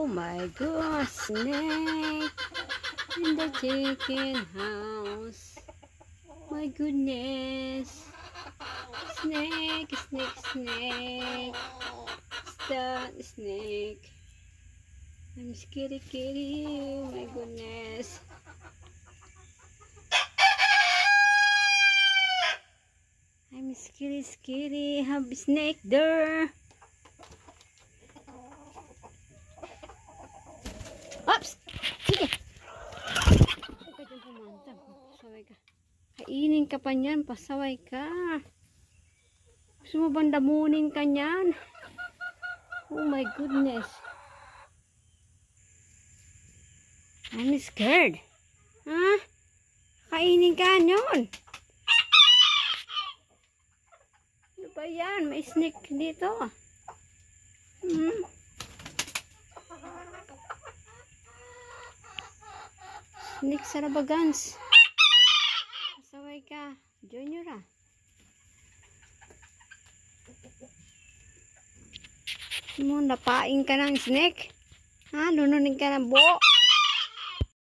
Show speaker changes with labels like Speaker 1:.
Speaker 1: my gosh, snake in the chicken house. My goodness. Snake, snake, snake. Stop, snake. I'm scared, kitty. Oh my goodness. I'm scary, scary. Have a snake there. Oops! Sige! Huwag ka dyan pumanta. Pasaway ka. Kainin ka pa niyan. Pasaway ka. Gusto mo bang damunin ka niyan? Oh my goodness. I'm scared. Ha? Kainin ka niyon. Ano ba yan? May snake dito. Snake sa labagans. Pasaway ka. Junior ah. Mo, napain ka ng snake. Ha? Lununin ka ng buo.